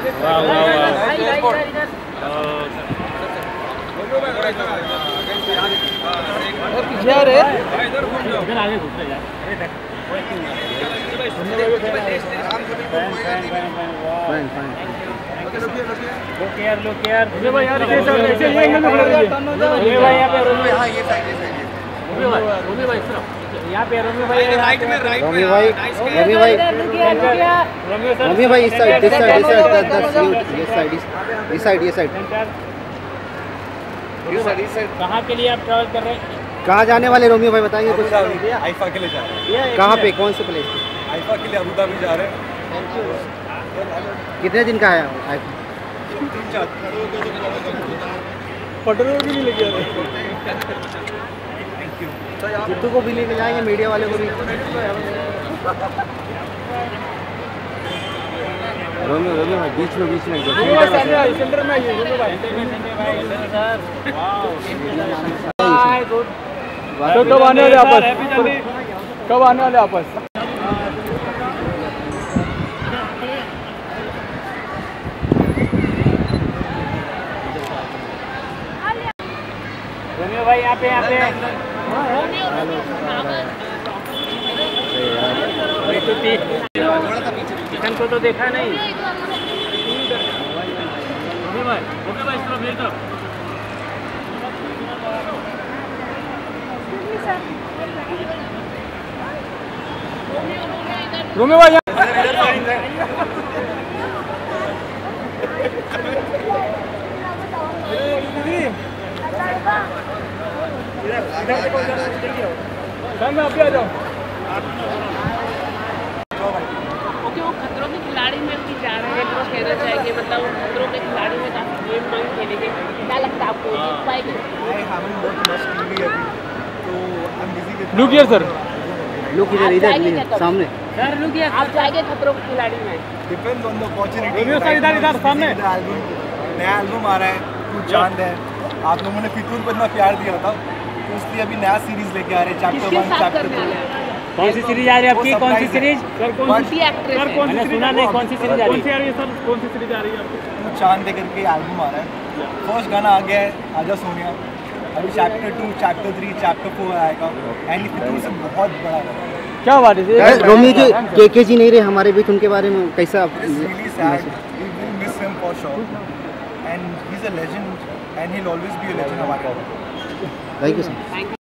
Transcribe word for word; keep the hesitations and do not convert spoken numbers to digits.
वाह वाह पीछे आ रहे इधर आगे घुस रहे यार। फाइन फाइन लुक यार लुक यार रोमी भाई यार ऐसे ऐसे ये एंगल में खड़े रहिए। रोमी भाई यहाँ पे रोमी हां ये साइड है साइड है रोमी भाई रोमी भाई तरफ यहाँ पे रोमी भाई राइट में राइट रोमी भाई रोमी भाई रोमी भाई इस side this side this side this side this side ये साइड इस साइड इस साइड कहाँ के लिए आप ट्रैवल कर रहे हैं? कहाँ जाने वाले रोमी भाई बताएंगे कुछ? आईफा के लिए जा रहे हैं। कहाँ पे कौन से प्लेस? आईफा के लिए अबू धाबी जा रहे हैं। कितने दिन का है आईफा? तीन चार पटरों की भी लेके आ रहे जिद्दू को भी लेके जाएंगे, मीडिया वाले को भी। रोमी रोमी भाई बीच में बीच में सेंटर में आइए रोमी भाई। तो कब आने वाले आपस? कब आने वाले आपस? रोमी भाई यहाँ पे यहाँ पे किशन को तो देखा नहीं। रोमी भाई रोमी भाई इस तरफ मेरी तरफ रोमी भाई मैं आप आ जाओ। ओके वो खतरों के खिलाड़ी में भी जा रहे हैं तो कहना चाहिए मतलब वो खतरों के खिलाड़ी में काफी गेम नहीं खेलेंगे, क्या लगता है आपको जीत पाएंगे? लुक हियर सर, लुक इधर इधर सामने सर लुक हियर आप जाएंगे खतरों के खिलाड़ी में? Depends on the opportunity. इधर इधर सामने नया एल्बम आ रहा है, कुछ चांद है। आप लोगों ने फितूर को इतना प्यार दिया था तो इसलिए अभी नया सीरीज लेके आ रहे हैं, चैप्टर वन चैप्टर टू। कौन सी सीरीज आ रही है आपकी? कौन सी सीरीज? सर कौन सी एक्ट्रेस है? मैंने सुना नहीं कौन सी सीरीज आ रही है? सर कौन सी सीरीज आ रही है? चांद दे करके एल्बम आ रहा है। फर्स्ट गाना आ गया है आजा सोनिया, अभी chapter two chapter three chapter four आएगा एंड फितूर से बहुत बड़ा है। क्या बात है? रोमी जी के के जी नहीं रहे हमारे बीच, उनके बारे में कैसा? really sad. We will miss him for sure. And he's a legend and he'll always be a legend हमारे। Thank you sir.